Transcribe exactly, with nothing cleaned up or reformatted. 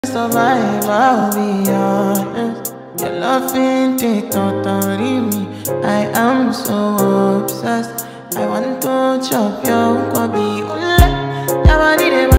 Survive, I'll be honest. Your loving they totally me. I am so obsessed. I want to chop your